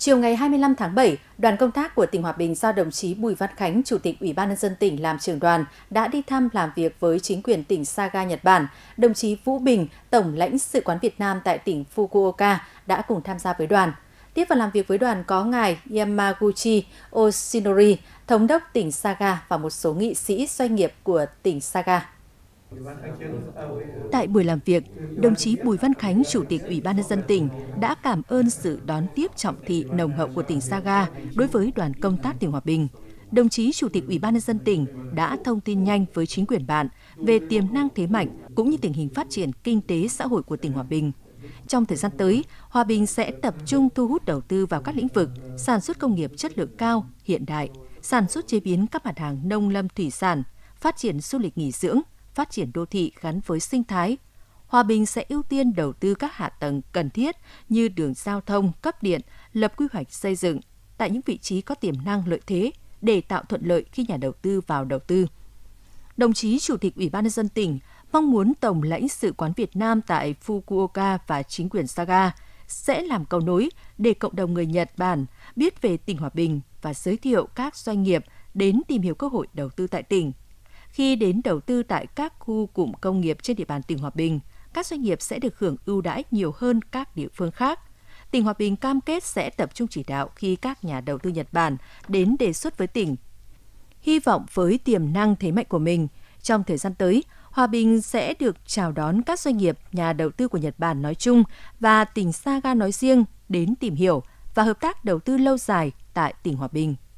Chiều ngày 25 tháng 7, đoàn công tác của tỉnh Hòa Bình do đồng chí Bùi Văn Khánh, Chủ tịch Ủy ban Nhân dân tỉnh làm trưởng đoàn, đã đi thăm làm việc với chính quyền tỉnh Saga, Nhật Bản. Đồng chí Vũ Bình, Tổng lãnh sự quán Việt Nam tại tỉnh Fukuoka đã cùng tham gia với đoàn. Tiếp và làm việc với đoàn có ngài Yamaguchi Oshinori, Thống đốc tỉnh Saga và một số nghị sĩ doanh nghiệp của tỉnh Saga. Tại buổi làm việc, đồng chí Bùi Văn Khánh, Chủ tịch Ủy ban Nhân dân tỉnh đã cảm ơn sự đón tiếp trọng thị nồng hậu của tỉnh Saga đối với đoàn công tác tỉnh Hòa Bình. Đồng chí Chủ tịch Ủy ban Nhân dân tỉnh đã thông tin nhanh với chính quyền bạn về tiềm năng thế mạnh cũng như tình hình phát triển kinh tế xã hội của tỉnh Hòa Bình. Trong thời gian tới, Hòa Bình sẽ tập trung thu hút đầu tư vào các lĩnh vực sản xuất công nghiệp chất lượng cao, hiện đại, sản xuất chế biến các mặt hàng nông lâm thủy sản, phát triển du lịch nghỉ dưỡng, phát triển đô thị gắn với sinh thái. Hòa Bình sẽ ưu tiên đầu tư các hạ tầng cần thiết như đường giao thông, cấp điện, lập quy hoạch xây dựng tại những vị trí có tiềm năng lợi thế để tạo thuận lợi khi nhà đầu tư vào đầu tư. Đồng chí Chủ tịch Ủy ban Nhân dân tỉnh mong muốn Tổng lãnh sự quán Việt Nam tại Fukuoka và chính quyền Saga sẽ làm cầu nối để cộng đồng người Nhật Bản biết về tỉnh Hòa Bình và giới thiệu các doanh nghiệp đến tìm hiểu cơ hội đầu tư tại tỉnh. Khi đến đầu tư tại các khu cụm công nghiệp trên địa bàn tỉnh Hòa Bình, các doanh nghiệp sẽ được hưởng ưu đãi nhiều hơn các địa phương khác. Tỉnh Hòa Bình cam kết sẽ tập trung chỉ đạo khi các nhà đầu tư Nhật Bản đến đề xuất với tỉnh. Hy vọng với tiềm năng thế mạnh của mình, trong thời gian tới, Hòa Bình sẽ được chào đón các doanh nghiệp, nhà đầu tư của Nhật Bản nói chung và tỉnh Saga nói riêng đến tìm hiểu và hợp tác đầu tư lâu dài tại tỉnh Hòa Bình.